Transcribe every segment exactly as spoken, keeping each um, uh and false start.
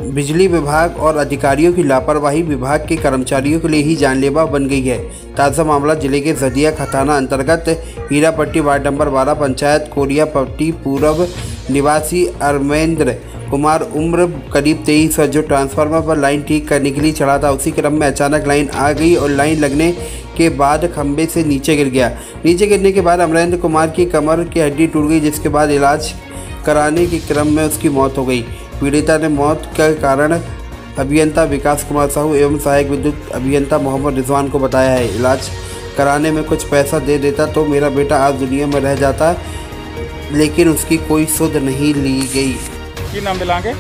बिजली विभाग और अधिकारियों की लापरवाही विभाग के कर्मचारियों के लिए ही जानलेवा बन गई है। ताज़ा मामला जिले के जदिया खताना अंतर्गत हीरापट्टी वार्ड नंबर बारह पंचायत कोरियापट्टी पूर्व निवासी अरमेंद्र कुमार उम्र करीब तेईस वर्ष जो ट्रांसफार्मर पर लाइन ठीक करने के लिए चढ़ा था। उसी क्रम में अचानक लाइन आ गई और लाइन लगने के बाद खंभे से नीचे गिर गया। नीचे गिरने के बाद अमरेंद्र कुमार की कमर की हड्डी टूट गई, जिसके बाद इलाज कराने के क्रम में उसकी मौत हो गई। पीड़िता ने मौत का कारण अभियंता विकास कुमार साहू एवं सहायक विद्युत अभियंता मोहम्मद रिजवान को बताया है। इलाज कराने में कुछ पैसा दे देता तो मेरा बेटा आज दुनिया में रह जाता, लेकिन उसकी कोई सुध नहीं ली गई। की नाम दिलांगे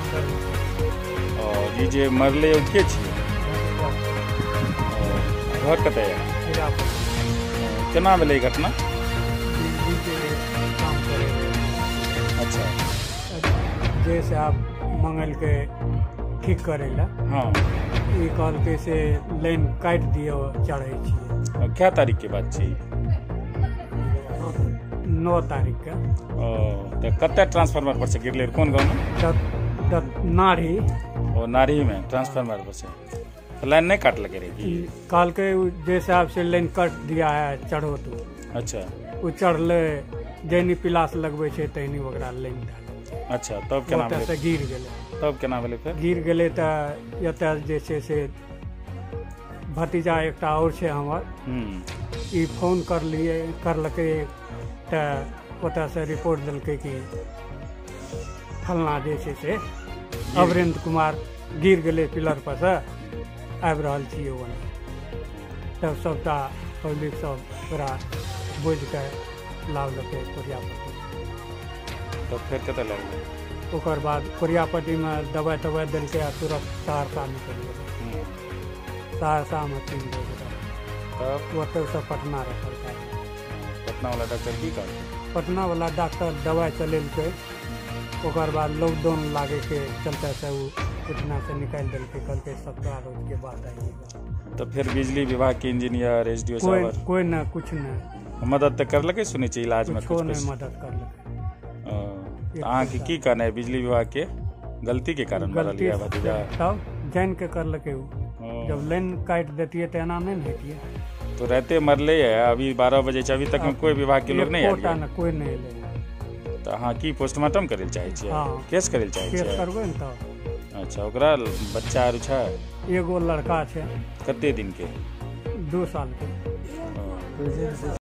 और जी जे मरले के छी घर कते है केना भेलै घटना? अच्छा, जैसे आप मंगल के ठीक करेला हाँ ई कहल के से लाइन काट दियो चढ़े छी। क्या तारीख के बात छी? नौ तारीख के। ओ तो कते ट्रांसफार्मर पर से गिरले कौन गांव में? नारी ओ नारी में ट्रांसफार्मर पर से तो लाइन नहीं काट लगे रही काल के जैसे आपसे लाइन कट दिया है चढ़ो तो। अच्छा, वो चढ़ले जैनी पिलास लगबे छे तैनी ओकरा लाइन डाल। अच्छा, तब केना भेलै? से गिर गेले। तब केना भेलै? फिर गिर गेले त एतऽ जे छै से भतीजा एकटा और छै हमर, हम्म ई फोन कर लिए करलकै त ओतऽ से रिपोर्ट देलकै कि फलना जे छै से अमरेंद्र कुमार गिर गेले पिलर पर से आबि रहल छियै ओने। तब सबटा पब्लिक सब पूरा बुझ के लावलकै कोरियापट्टी। तो फिर कते लगलै? ओकर बाद कोरियापट्टी में दवाई तवाई देलकै आ तुरंत सहरसा निकलि गेलै। सहरसा में तीन बजे तब ओतऽ से पटना रेफर कए पटना वाला डॉक्टर की कहलकै? पटना वाला डॉक्टर दवाई चलेलकै, ओकर बाद लॉकडाउन लागे के चलते से वो पटना से निकाल देलकै, कहलकै सत्रह रोज के बाद आइएगा। तो फिर बिजली विभाग के इंजीनियर एस डी ओ कोई साहब कोई न कुछ न मदद तो करलकै? सुनै छी इलाज में कुछ कुछ नहीं मदद करलकै। अहाँ के की कहना है बिजली विभाग के गलती के कारण मरल गलती है भतीजा? तब जान के करलकै वो। जब लाइन काट देतिए तो एना नहीं हेतिए। तो रहते मरले है अभी बारह बजे से अभी तक में कोई विभाग के लोग नहीं आए? न कोई नहीं ले। तो अहाँ की पोस्टमार्टम करे चाहे छियै? हाँ। केस करे चाहे केस छियै? करबै न तब। अच्छा, ओकरा बच्चा आर छै? एगो लड़का छै कते दिन के? दो साल के।